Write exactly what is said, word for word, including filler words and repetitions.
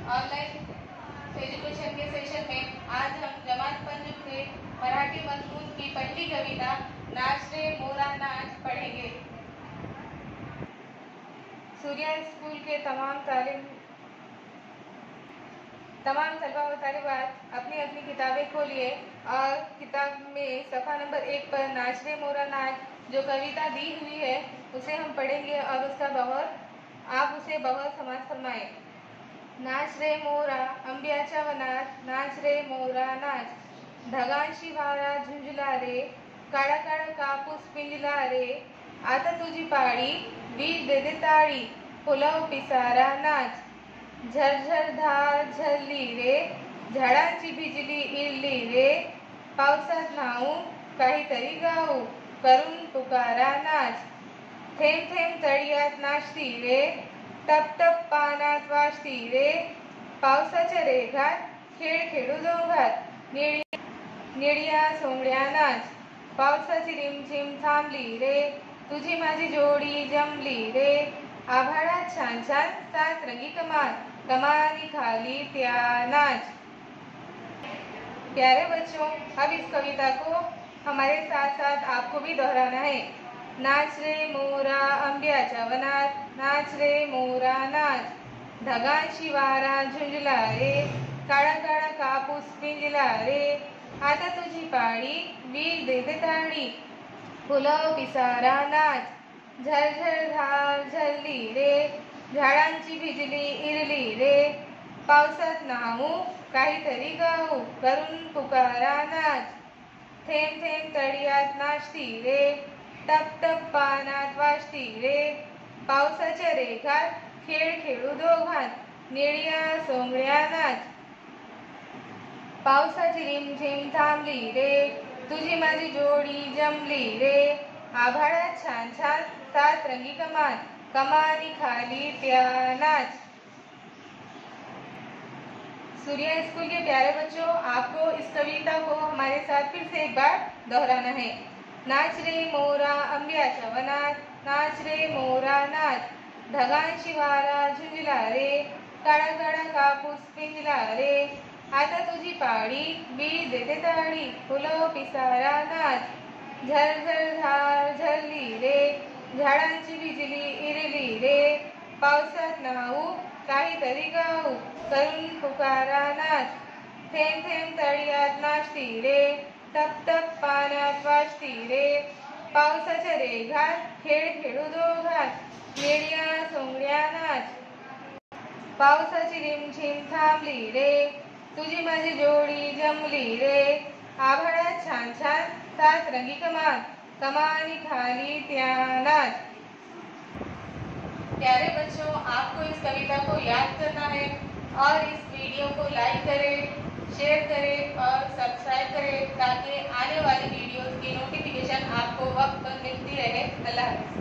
Online education के session में आज हम जमात पंज के मराठी मजमून की पहली कविता नाच रे मोरा नाच पढ़ेंगे। सूर्या स्कूल के तमाम तालिम तमाम तलबा व तालिबात अपनी अपनी किताबें खोलिए और किताब में सफ़ा नंबर एक पर नाच रे मोरा नाच जो कविता दी हुई है उसे हम पढ़ेंगे और उसका बहर आप उसे बहर समाज फरमाएं। नाच रे मोरा अंब्याच्या वनात नाच रे मोरा नाच ढगांशी वारा झुंजला रे काळा काळा कापूस पिंजला रे आता तुझी पाळी बीज दे दे ताळी फुलव पिसारा नाच झरझर धार झरली रे झाडांची भिजली इरली रे पावसात न्हाऊ काहीतरी गाऊ करून पुकारा नाच थेंब थेंब तळ्यात नाचती रे टप टप पानात वाजती रे पावसाच्या रेघात खेळ खेळू दोघात निळी निळ्या सोंगड्या नाच पावसाची रिमझिम थांबली रे तुझी माझी जोडी जमली रे आभाळात छान छान सात रंगी कमान कमानी खाली त्या नाच। प्यारे बच्चों, अब इस कविता को हमारे साथ साथ आपको भी दोहराना है। नाच रे मोरा अंब्याच्या वनात नाच रे मोरा नाच ढगांशी वारा झुंजला रे काळा काळा कापूस पिंजला रे आता तुझी पाळी बीज दे दे ताळी फुलव पिसारा नाच झरझर धार झरली रे झाडांची भिजली इरली रे पावसात न्हाऊ काहीतरी गाऊ करून पुकारा नाच थेंब थेंब तळ्यात नाचती रे टप टप पानात वाजती रे पावसाच्या रेघात खेळ खेळू दोघात निळ्या सोंगड्या नाच पावसाची रिमझिम थांबली रे तुझी माझी जोडी जमली रे आभाळात छान छान सात रंगी कमान कमानी खाली त्या नाच। सूर्या स्कूल के प्यारे बच्चों, आपको इस कविता को हमारे साथ फिर से एक बार दोहराना है। नाच रे मोरा अंब्याच्या वनात नाच रे मोरा नाच ढगांशी वारा झुंजला रे काळा काळा कापूस पिंजला रे आता तुझी पाळी बीज दे दे ताळी फुलव पिसारा नाच झरझर धार झरली रे झाडांची भिजली इरली रे पावसात न्हाऊ काहीतरी गाऊ करून पुकारा नाच थेंब थेंब तळ्यात नाचती रे टप टप पानात वाजती रे पावसाच्या रेघात खेळ खेळू दोघात निळ्या सोंगड्या नाच पावसाची रिमझिम थांबली रे तुझी माझी जोडी जमली रे आभाळात छान छान सात रंगी कमान कमानी खाली त्या नाच। प्यारे बच्चों, आपको इस कविता को याद करना है और इस वीडियो को लाइक करें, शेयर करें और सब्सक्राइब करें ताकि आने वाली वीडियोस की नोटिफिकेशन आपको वक्त पर मिलती रहे। अल्लाह हाफ़िज़।